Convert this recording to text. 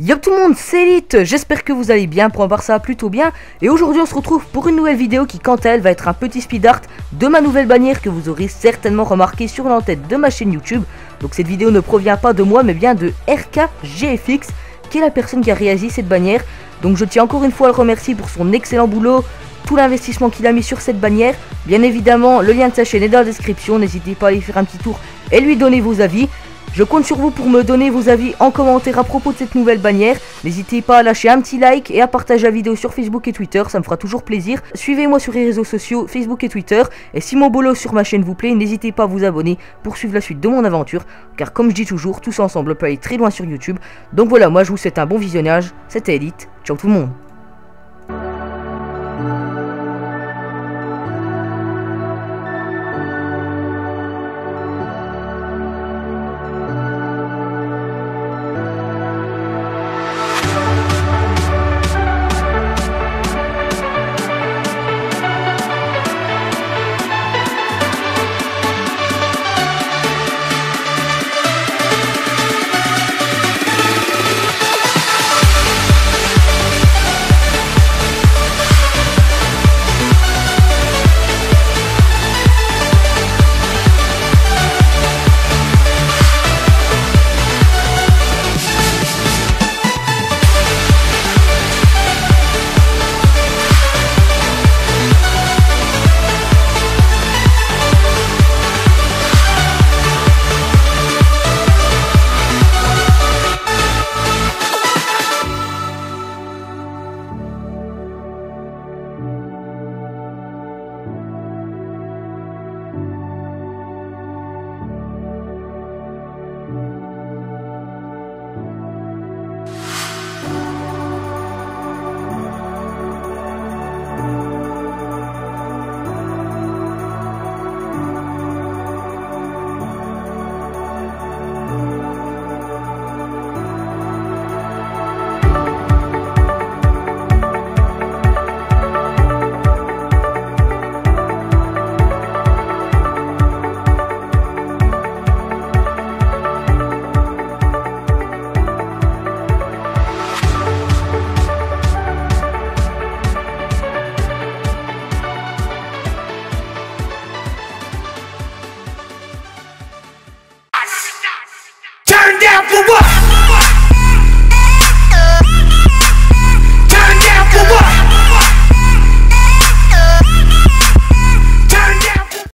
Yo tout le monde, c'est Elite, j'espère que vous allez bien, pour ma part ça va plutôt bien. Et aujourd'hui on se retrouve pour une nouvelle vidéo qui quant à elle va être un petit speed art de ma nouvelle bannière que vous aurez certainement remarqué sur l'entête de ma chaîne YouTube. Donc cette vidéo ne provient pas de moi mais bien de RKGFX qui est la personne qui a réalisé cette bannière. Donc je tiens encore une fois à le remercier pour son excellent boulot, tout l'investissement qu'il a mis sur cette bannière. Bien évidemment le lien de sa chaîne est dans la description, n'hésitez pas à aller faire un petit tour et lui donner vos avis. Je compte sur vous pour me donner vos avis en commentaire à propos de cette nouvelle bannière. N'hésitez pas à lâcher un petit like et à partager la vidéo sur Facebook et Twitter, ça me fera toujours plaisir. Suivez-moi sur les réseaux sociaux Facebook et Twitter. Et si mon boulot sur ma chaîne vous plaît, n'hésitez pas à vous abonner pour suivre la suite de mon aventure. Car comme je dis toujours, tous ensemble peut aller très loin sur YouTube. Donc voilà, moi je vous souhaite un bon visionnage. C'était Elite, ciao tout le monde. Turn down for what?